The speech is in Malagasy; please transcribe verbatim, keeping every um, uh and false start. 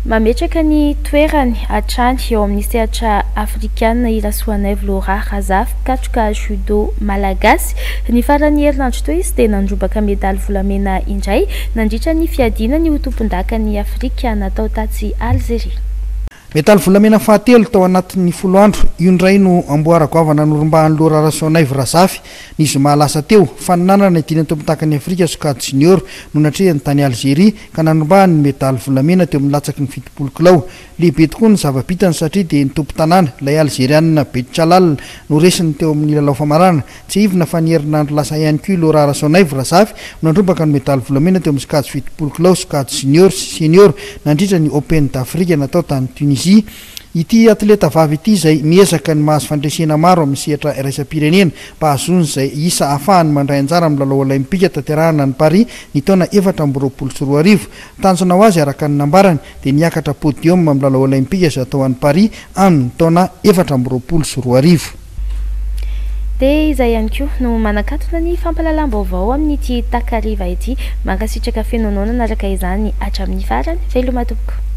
mametraka ny toerany hatrany eo amin'ny sehatra afrikana irasoanaivo Laura Razafy katroka judo malagasy ny farany herinandro toy izy dia nandrobaka medaly volamena indray nandritra ny fiadinany ho tompon-daka ny Afrika natao tatsy Algeria. Medaly volamena fahatelo tao anatin'ny folo andro io ndray no amboarako avana norimbahan'ny Laura Rasoanaivo Razafy ny zoma lasa teo fananana idina tompon-dakan'ny Afrika sokady junior no natrehany tany Algeria ka nanombahany ny medaly volamena teo amin'ny latsaky ny fitopolo kilao. Lehibe tokoa ny zava-bitany satria dia ny tompo-tanàna ilay Algerianina Betchalal no resiny teo amin'ny lalao famarana. Tsy ivona fa ny herinandro lasa ihany koa Laura Rasoanaivo Razafy nandrobaka ny medaly volamena teo amin'ny sokady fitopolo kilao sokady junior senior nandritra ny Open d'Afrique natao tany Tunisie. Ity atleta vavy ity izay miezaka ny mahazo fandresena maro amin'ny sehatra iraisam-pirenena mba hahazoany izay isa ahafahany mandray anjara amin'ny lalao olimpika tanterahana ny Paris ny taona efatra amby roapolo sy roa arivo. Tanjona ho azy araka ny nambarany dia niakatra podium amin'ny lalao olimpika izay atao any Paris amin'ny taona efatra amby roapolo sy roa arivo. Dia izay ihany koa no manakatona ny fampalalam-baovao amin'ity takariva ity mankasitraka fenonona naraka izany hatramin'ny farany veloma tompoko.